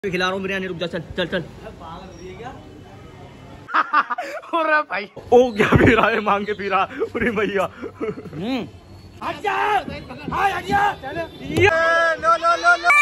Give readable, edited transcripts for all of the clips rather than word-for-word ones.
खिला रहा हूँ बिरयानी, रुक जा, चल चल चल। हो रहा भाई, ओ क्या पी रहा है, मांग के पी रहा, पूरी भैया। लो लो लो लो।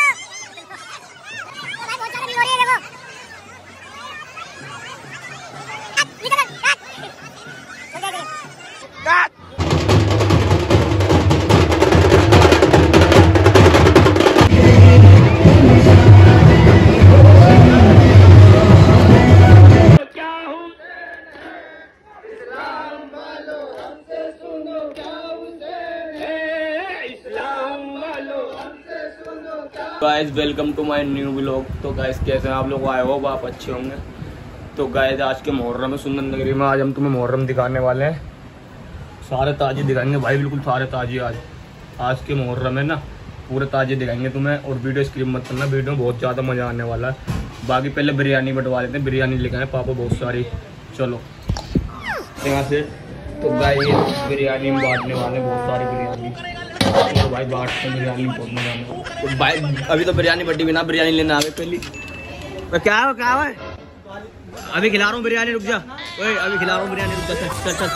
Guys welcome to my new vlog. तो गाइस कैसे हैं आप लोग, आए हो आप अच्छे होंगे। तो गाइस आज के मुहर्रम है सुंदर नगरी में, आज हम तुम्हें मुहर्रम दिखाने वाले हैं। सारे ताजी दिखाएंगे भाई, बिल्कुल सारे ताजी। आज के मुहर्रम है ना, पूरे ताजे दिखाएंगे तुम्हें। और वीडियो स्क्रिप मत करना, वीडियो में बहुत ज़्यादा मज़ा आने वाला है। बाकी पहले बिरयानी बंटवा लेते हैं, बिरयानी लेके आए पापा बहुत सारी। चलो यहाँ से। तो गाइस बिरयानी में बांटने वाले, बहुत सारी बिरयानी। तो भाई बांटते बिरयानी बहुत मजा आने। तो भाई अभी तो बिरयानी बटी बिना, बिरयानी लेना आ गए पहली। तो क्या है अभी खिला रहा हूँ बिरयानी, रुक जा। ओए अभी खिला रहा हूँ बिरयानी, रुक जा, चल चल चल।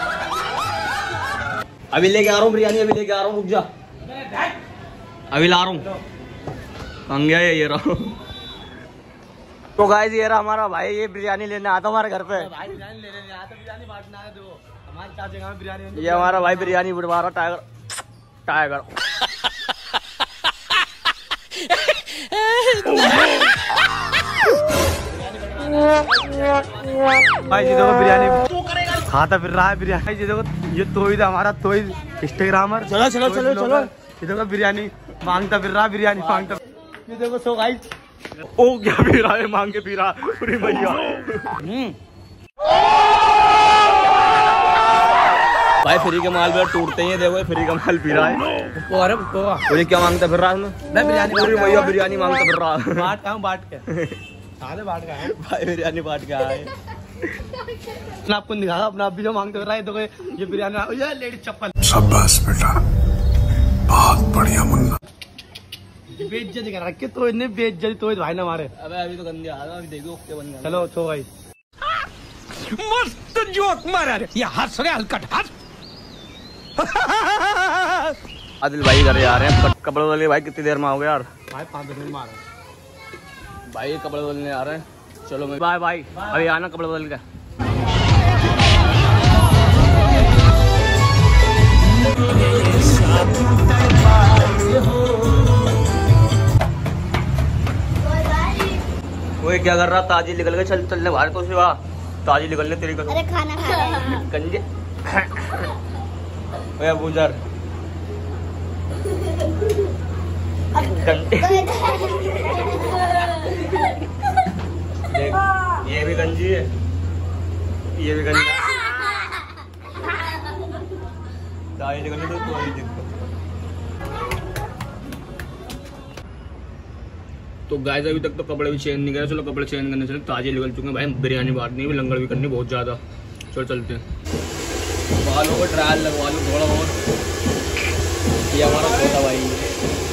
अभी लेके आ रहा हूँ बिरयानी, अभी लेके आ रहा हूँ, रुक जा, अभी ला रहा हूँ। कहाँ गया ये रहा। तो गाइस ये रहा हमारा भाई, ये बिरयानी लेने आता हमारे घर पे। भाई बिरयानी लेने आता, बिरयानी बांटना है। देखो हमारे चाचा का बिरयानी, ये हमारा भाई बिरयानी बंटवा रहा। टाइगर टाइगर भाई जी देखो बिरयानी खाता फिर रहा है। बिरयानी जी देखो, ये तोहिद हमारा, तोहिद इंस्टाग्रामर। चलो चलो चलो चलो। ये देखो बिरयानी मांगता फिर रहा, बिरयानी मांगता। ये देखो सो गाइस, ओ क्या पी रहा है, मांग के पी रहा पूरी भैया। भाई फ्री के माल भी टूटते हैं, देखो फ्री का माल पी रहा है। पूरी क्या मांगता फिर रहा है, मैं बिरयानी, पूरी भैया बिरयानी मांगता फिर रहा। बांट का बांट के साले बांट का है भाई, बिरयानी बांट के आए। आपको दिखा अपना, आप भी जो मांगते फिर रहा है। तो ये बिरयानी, ये लेडीज चप्पल। शाबाश बेटा, बहुत बढ़िया मुन्ना। बेइज्जती कर रखे तो इन्हें, बेइज्जती तो भाई ना मारे। अबे अभी तो गंदे आ रहा, अभी देखो क्या बन गया। चलो तो भाई मस्त जोक मारा रे, ये हंस रहे हलकट हंस। आदिल भाई घर आ रहे हैं कपड़े वाले। भाई कितनी देर में आओगे यार? भाई 5 मिनट में आ रहे हैं भाई, कपड़े बदलने आ रहे हैं। चलो मैं बाय बाय, अभी आना कपड़े बदल के। वो क्या कर रहा, ताजी निकल गए। चल चलने बाहर तो सिवा ताजी निकलने तेरी। अरे खाना खा रहे हैं कंजे बूजर ये भी गंजी है, ये भी गंजी। ताजी निकलने तो गाइस अभी तक तो कपड़े भी चेंज नहीं करे। चलो कपड़े चेंज करने चले, ताजे निकल चुके हैं भाई। बिरयानी बांटनी है, लंगर भी करनी बहुत ज़्यादा। चलो चलते हैं। बालों को ट्रायल लगवा लो थोड़ा बहुत। ये हमारा छोटा भाई है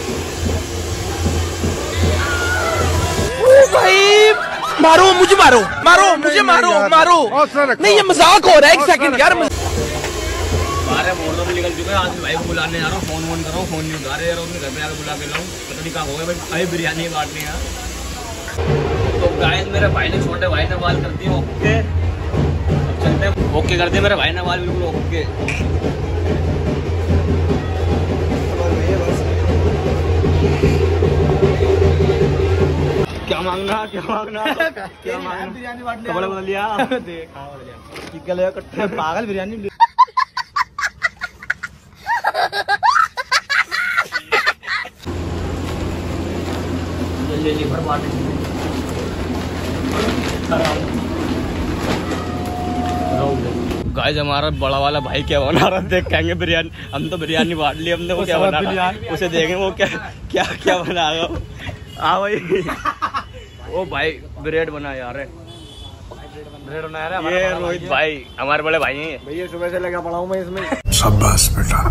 भाई। मारो मुझे, मारो मारो मुझे, मारो मारो। नहीं ये मजाक हो रहा है, एक सेकंड यार। बारह मोड़ में निकल चुके हैं। आज भाई को बुलाने जा रहा हूँ, फोन कर रहा हूँ, फोन नहीं उठा रहे यार। उनके घर पे आकर बुला के लाऊं, पता नहीं कहाँ हो गया भाई। अभी बिरयानी बांटनी है। तो गाइस मेरे भाई ने, छोटे भाई ने बाल कर दिए ओके। अब चलते हैं, ओके कर दिए मेरे भाई ने बाल बिल्कुल ओके। क्या मांगना क्या मांगना क्या मांगना? बिरयानी बांटने कपड़े बदल लिया। देख पागल बिरयानी। गाइस हमारा बड़ा वाला भाई क्या बना रहा है, देख कहेंगे बिरयानी। हम तो बिरयानी बांट ली हमने, वो क्या बना रहा है उसे देखेंगे, वो क्या क्या क्या बना रहा है। हाँ भाई, ओ भाई ब्रेड बना यार, ब्रेड बना रहा है ये रोहित भाई, हमारे बड़े भाई हैं भैया। सुबह से लगा पड़ा हूँ मैं इसमें। शाबाश बेटा,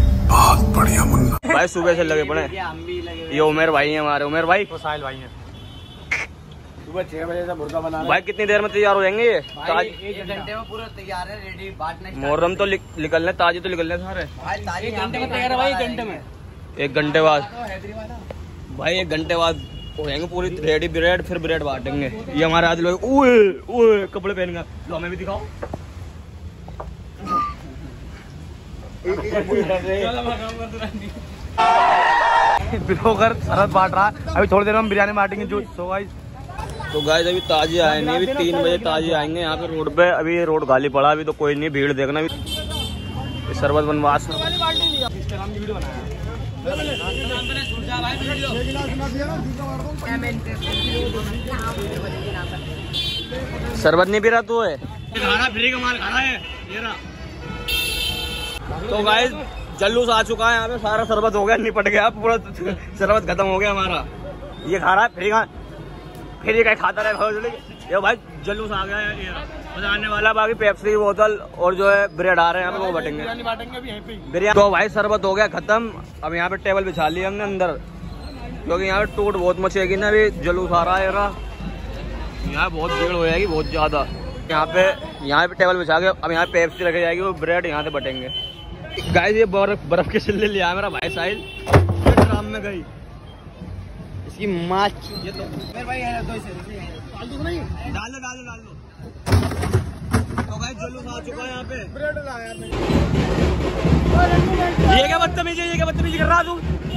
बहुत बढ़िया मुन्ना। भाई सुबह से लगे पड़े। ये उमेर भाई है हमारे, उमेर भाई, साहिल भाई है। सुबह 6 बजे से मुर्गा बना रहे भाई कितनी देर में तैयार हो जाएंगे ये? भाई 1 घंटे में पूरा तैयार है, रेडी बांटने। मुहर्रम तो निकलने, ताजी तो निकलने सारे। 1 घंटे में तैयार है भाई, 1 घंटे में। 1 घंटे बाद भाई 1 घंटे बाद हो जाएंगे पूरी रेडी ब्रेड, फिर ब्रेड बांटेंगे। ये हमारे आदि लोग ओए कपड़े पहन कर, लो हमें भी दिखाओ। ब्लॉगर सरहद बांट रहा है, अभी थोड़ी देर में हम बिरयानी बांटेंगे जो। सो गाइस, तो गाइस अभी ताजी आए नहीं, अभी 3 बजे ताजी आएंगे यहाँ पे रोड पे। अभी ये रोड खाली पड़ा, अभी तो कोई नहीं, भीड़ देखना। सरबत बनवास शरबत नहीं पी रहा तू है? फ्री का माल खा रहा है ये रहा। तो गाइस जल्लूस आ चुका है यहाँ पे, सारा शरबत हो गया, निपट गया पूरा, शरबत खत्म हो गया हमारा। ये खा रहा है फ्री का, फिर ये कहीं खाता रहे। ये भाई जल्लूस आ गया है, ये आने वाला। बाकी पेप्सी की बोतल और जो है ब्रेड आ रहे हैं यहाँ पे, वो बांटेंगे बिरयानी। तो भाई शरबत हो गया खत्म। अब यहाँ पे टेबल बिछा लिया हमने अंदर, क्योंकि यहाँ पे टूट बहुत मचेगी ना, अभी जलूस आ रहा है यहाँ बहुत भीड़ हो जाएगी बहुत ज्यादा। यहाँ पे टेबल बिछा के अब यहाँ पेप्सी रखी जाएगी, वो ब्रेड यहाँ से बटेंगे। गाइस ये बर्फ के सिल्ले लिया मेरा भाई साहिल, ड्राम में गई इसकी माँ। ये तो मेरे भाई है, डाल दो। तो भाई जल्लूस आ चुका है यहाँ पे, ब्रेड लाया। ये क्या बदतमीजी कर रहा तू?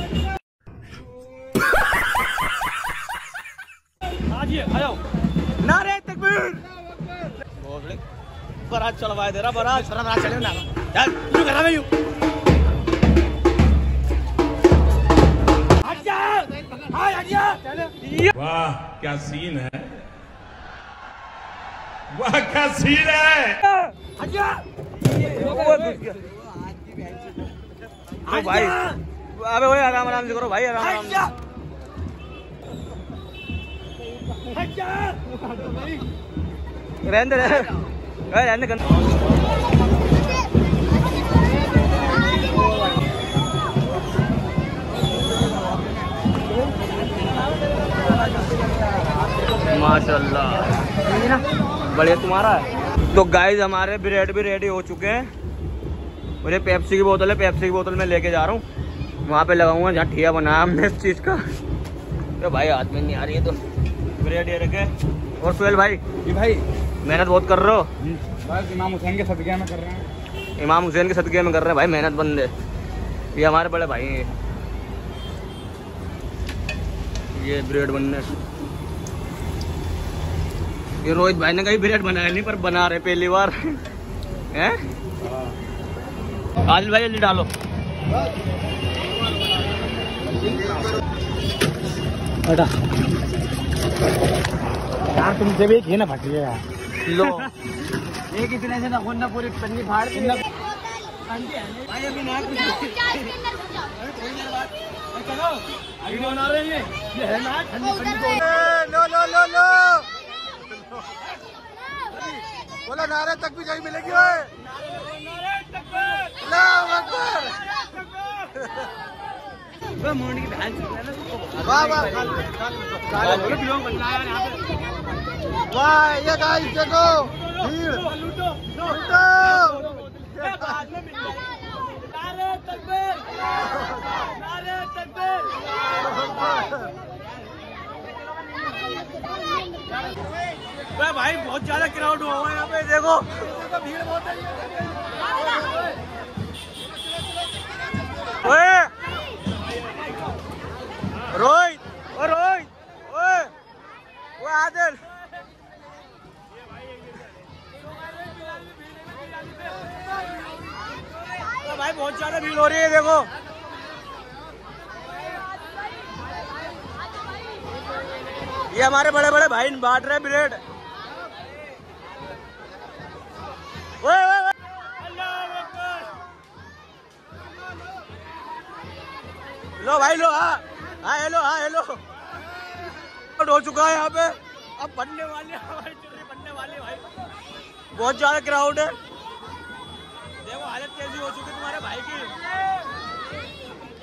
नारे तकबीर, बारात चढ़वाए दे रहा, बारात चले ना यार, क्यों कर रहा है? वाह क्या सीन है, वाह क्या सीन है। तो भाई अबे वही आराम से करो भाई, आराम से। रहने माशाल्लाह बढ़िया तुम्हारा है। तो गाइस हमारे ब्रेड भी रेडी हो चुके हैं, मुझे पेप्सी की बोतल है, पेप्सी की बोतल मैं लेके जा रहा हूँ, वहाँ पे लगाऊंगा जहाँ ठिया बनाया हमने इस चीज़ का। तो भाई हाथ में नहीं आ रही है, तो ब्रेड ये रखे। और सुहेल भाई, जी भाई मेहनत बहुत कर रहे हो। बस इमाम हुसैन के सदक़े में कर रहे हैं, इमाम हुसैन के सदक़े में कर रहे हैं भाई, मेहनत बंदे। ये हमारे बड़े भाई हैं, ये ब्रेड बनने। ये रोहित भाई ने कहीं ब्रेड बनाया नहीं, पर बना रहे पहली बार हैं। आदिल भाई जल्दी डालो। बेटा यार तुमसे भी एक ही ना फटिएगा। लो एक इतने से ना खुद पूरी पन्नी फाड़ दी ना। चलो अभी बना रहे हैं, ये है ना ठंडी ठंडी। लो बोला नारे तक भी जगह मिलेगी। वाह वाह वाह, ये गाइस देखो भीड़, भाई बहुत ज्यादा क्राउड हुआ है यहाँ पे, देखो भीड़ बहुत है। रोहित ओए आदिल, भाई बहुत ज्यादा भीड़ हो रही है, देखो ये हमारे बड़े बड़े भाई बांट रहे ब्रेड। लो भाई लो, हाँ हेलो हो चुका है यहाँ पे, अब बनने वाली हमारी चुनरी बनने वाली भाई, बहुत ज्यादा क्राउड है। देखो हालत कैसी हो चुकी तुम्हारे भाई की।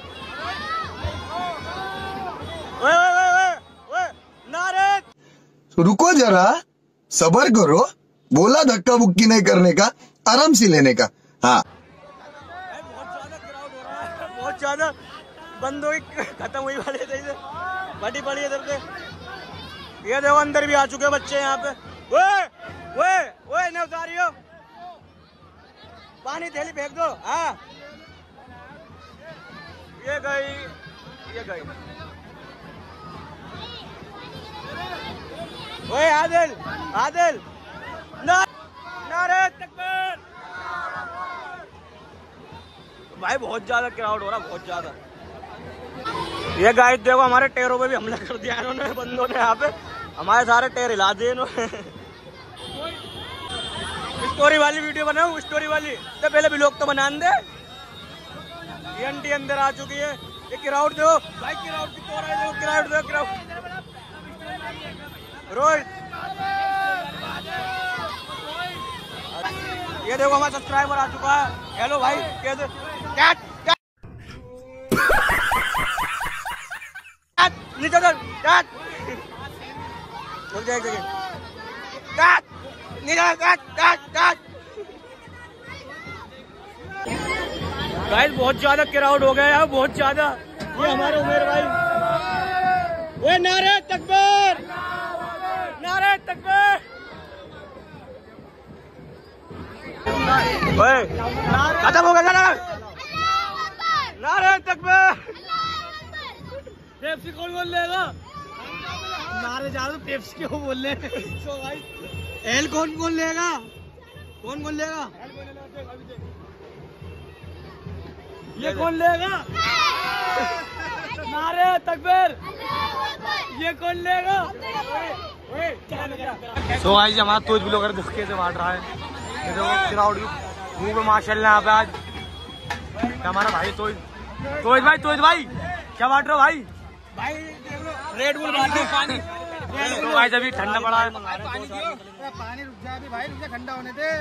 ओए नारे। रुको जरा, सबर करो, बोला धक्का बुक्की नहीं करने का, आराम से लेने का। हाँ बहुत ज्यादा क्राउड हो रहा है, बहुत ज्यादा। बंद हो गई, खत्म हुई वाली है, बड़ी बड़ी इधर से। ये देखो अंदर भी आ चुके हैं बच्चे यहाँ पे। ओए नहीं उतारियो, पानी थैली फेंक दो। हाँ ये गई। ओए आदिल नारे तकबीर। भाई बहुत ज्यादा क्राउड हो रहा, बहुत ज्यादा। ये गाइस देखो हमारे टेरों पे भी हमला कर दिया इन्होंने, बंदों ने। यहाँ पे हमारे सारे टेर हिला दिए इन्होंने। स्टोरी वाली वीडियो बनाऊं, स्टोरी वाली तो पहले भी लोग तो बना दे। ये आंटी अंदर आ चुकी है। ये क्राउड दो भाई, क्राउड की तो रहा है, क्राउड दो, क्राउड। रोहित ये देखो हमारा सब्सक्राइबर आ चुका है। हेलो भाई, कैसे? कैट नीचे उतर, कैट रुक जा एक सेकंड, कैट नीचे, कैट। गाइस बहुत ज्यादा क्राउड हो गया है, बहुत ज्यादा। ये हमारे उमेर भाई, ये नारे तकबीर, नारे तकबीर। खत्म हो गया नारे तकबीर। पेप्सी कौन बोल लेगा? नारे जा रहे पेप्सी क्यों बोल रहे भाई? एल कौन लेगा? कौन लेगा? ये कौन लेगा? नारे तकबीर, ये कौन लेगा? सो गाइस हमारा तोज ब्लॉगर धक्के से बांट रहा है। ये देखो क्राउड मुंह पे माशाल्लाह यहाँ पे आज हमारा भाई तोज भाई क्या बांट रहे हो भाई? रेड बुल बांट दो, पानी। तो गाइस अभी ठंडा पड़ा है, पानी रुक जा अभी भाई, रुक जा, ठंडा होने दे।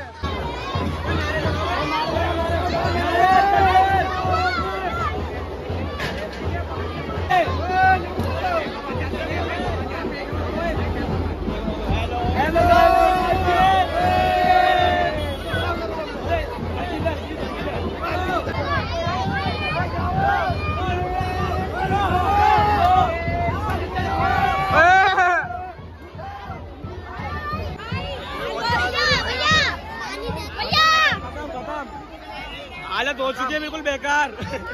हालत हो चुकी है बिल्कुल बेकार।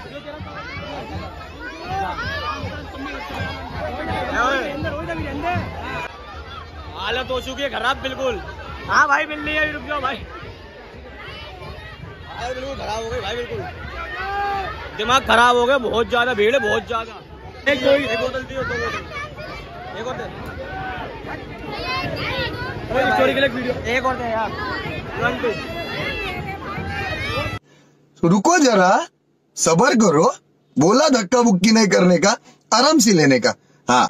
हालत हो चुकी है खराब बिल्कुल। हाँ भाई मिल रही है, रुक जाओ भाई। बिल्कुल खराब हो गई भाई, बिल्कुल दिमाग खराब हो गया। बहुत ज्यादा भीड़ है, बहुत ज्यादा। एक बोतल दी, 2 बोतल, एक और दे। स्टोरी के लिए वीडियो एक और दे यार। 1 2 रुको जरा, सबर करो, बोला धक्का बुक्की नहीं करने का, आराम से लेने का। हाँ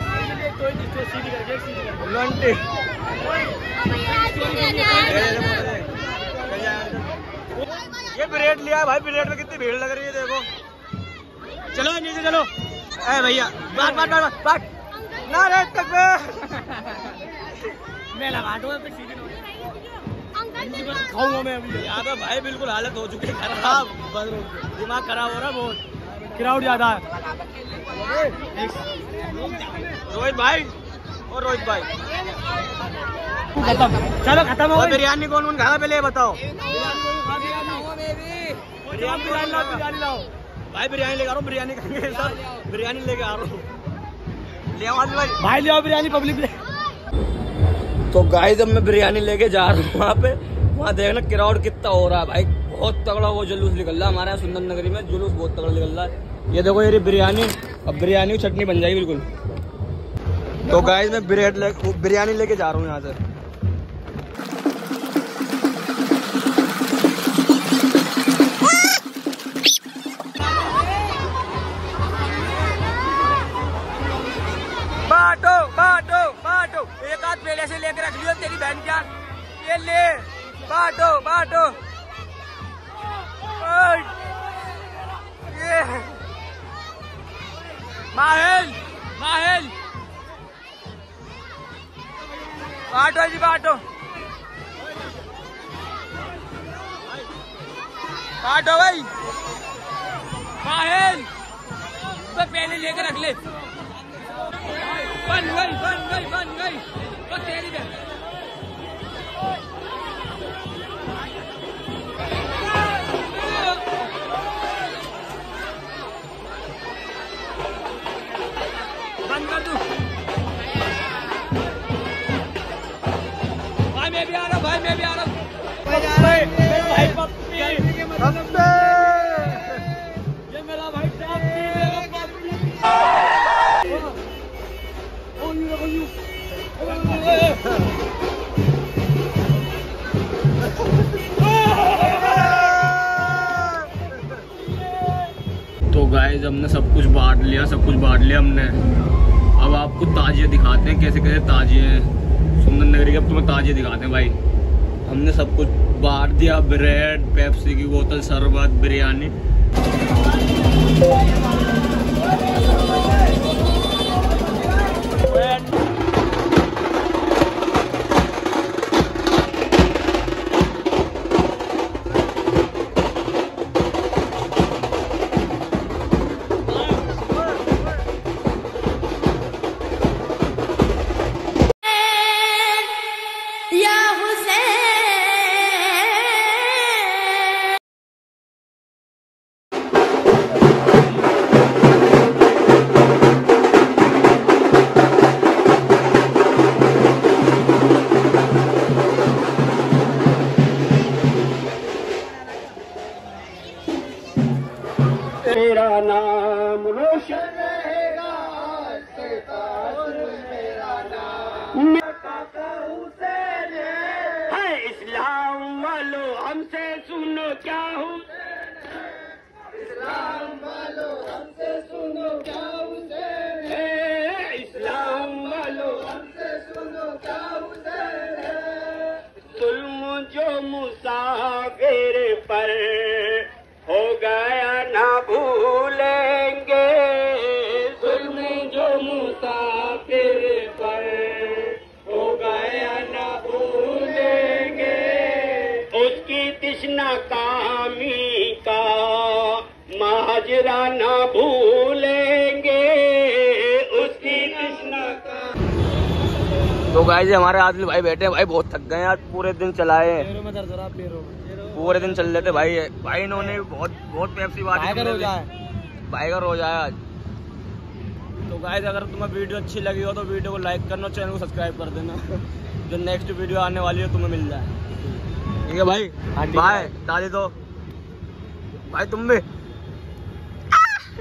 ये ब्रेड लिया है भाई, ब्रेड में कितनी भीड़ लग रही है देखो। चलो नीचे चलो। ए भैया बाट नारे तकबीर। मेला बांटो तक सीधी खाऊंगा मैं अभी। यहाँ पे भाई बिल्कुल हालत हो चुकी है खराब, दिमाग खराब हो रहा है बहुत। क्राउड ज्यादा है। रोहित भाई और रोहित भाई चलो खत्म हो। बिरयानी कौन खाना पहले बताओ? बिरयानी लाओ भाई, बिरयानी लेके आ रहा हूँ, बिरयानी खाएंगे सर, बिरयानी लेके आ रहा हूँ। ले आओ भाई, ले आओ बिरयानी पब्लिक। तो गाइस अब मैं बिरयानी लेके जा रहा हूँ वहाँ पे। वहाँ देखना क्राउड कितना हो रहा है भाई, बहुत तगड़ा वो जुलूस निकल रहा है हमारे यहाँ सुंदर नगरी में। जुलूस बहुत तगड़ा निकल रहा है। ये देखो ये बिरयानी, अब बिरयानी की चटनी बन जाएगी बिल्कुल। तो गाइस मैं बिरयानी लेके जा रहा हूँ यहाँ से। बाटो एक हाथ पहले से लेकर रख लियो तेरी बहन क्या। ये ले बाटो ये माहिल बांटो जी बांटो बांटो भाई माहिल तो पहले लेकर रख ले बन गई तो तेरी बहन बंद कर दूं भाई मैं भी आ रहा हूँ भाई पप्पी ये मेरा भाई तो गाइस हमने सब कुछ बांट लिया हमने। अब आपको ताजिए दिखाते हैं कैसे कैसे ताजिए हैं सुंदर नगरी के। अब तुम्हें ताजिए दिखाते हैं भाई। हमने सब कुछ बांट दिया, ब्रेड, पेप्सी की बोतल, शरबत, बिरयानी। तेरा नाम रोशन रहेगा, मेरा नाम हुसैन है। इस्लाम वालों हमसे सुनो क्या हूँ, इस्लाम वालों हमसे सुनो क्या हुसैन है। इस्लाम वालों हमसे सुनो क्या हुसैन है। जुल्म जो मुसाफिर पर हो गया ना भूलेंगे, जुल्म जो मुसाफिर पर हो गया ना भूलेंगे। उसकी तृष्णा कामी का माजरा ना भूलेंगे, उसकी तृष्णा का। तो गाइस हमारे आदिल भाई बैठे हैं भाई, बहुत थक गए आज, पूरे दिन चलाए, पूरे दिन चल रहे थे भाई। इन्होंने बहुत पेप्सी बांटी, भाई का रोज आया आज। तो गाइस अगर तुम्हें वीडियो अच्छी लगी हो तो वीडियो को लाइक करना, चैनल को सब्सक्राइब कर देना जो नेक्स्ट वीडियो आने वाली है तुम्हें मिल जाए। ठीक है भाई, बाय। दादी तो भाई तुम भी